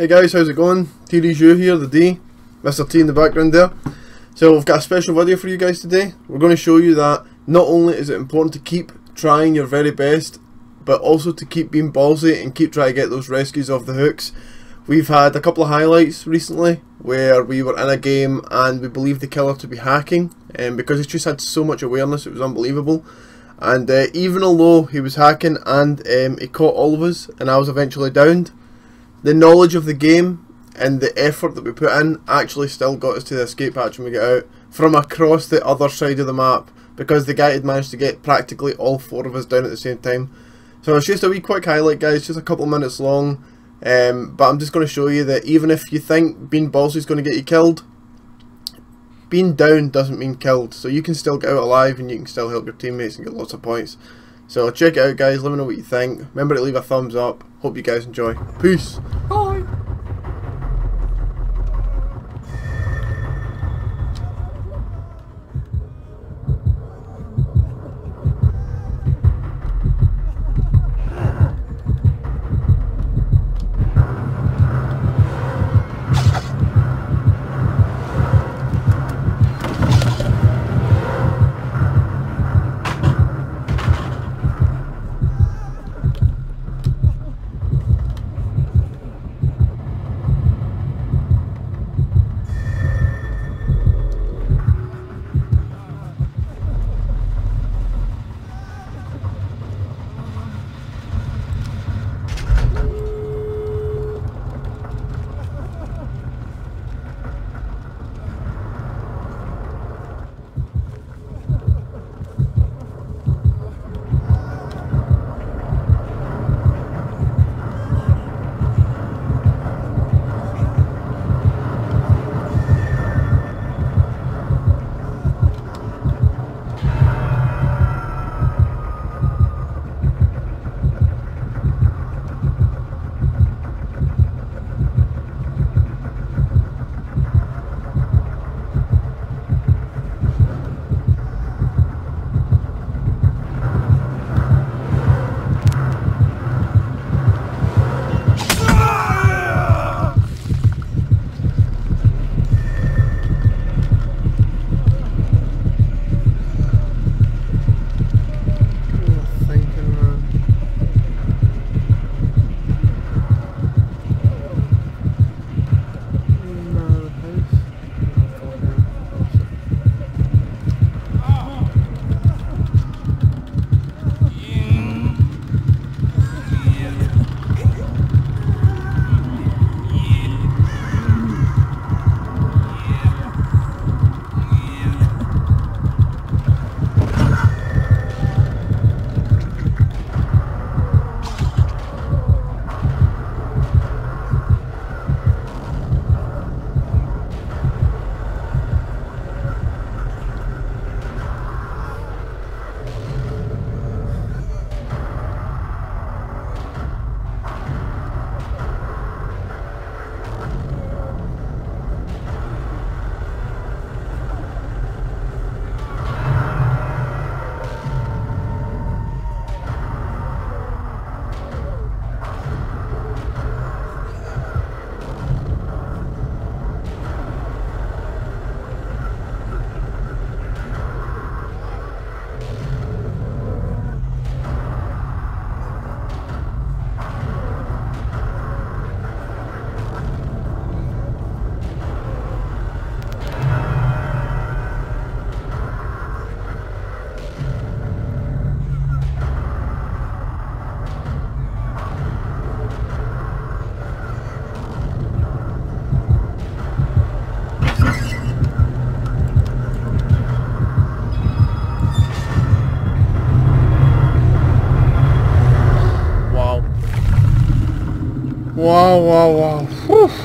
Hey guys, how's it going? TDU here, the D, Mr. T in the background there. So we've got a special video for you guys today. We're going to show you that not only is it important to keep trying your very best, but also to keep being ballsy and keep trying to get those rescues off the hooks. We've had a couple of highlights recently where we were in a game and we believed the killer to be hacking, and because he's just had so much awareness, it was unbelievable. And even although he was hacking and he caught all of us and I was eventually downed, the knowledge of the game and the effort that we put in actually still got us to the escape hatch when we get out from across the other side of the map, because the guy had managed to get practically all four of us down at the same time. So it's just a wee quick highlight, guys, just a couple of minutes long, but I'm just going to show you that even if you think being ballsy is going to get you killed, being down doesn't mean killed. So you can still get out alive and you can still help your teammates and get lots of points. So check it out, guys, let me know what you think. Remember to leave a thumbs up. Hope you guys enjoy. Peace. Bye. Wow.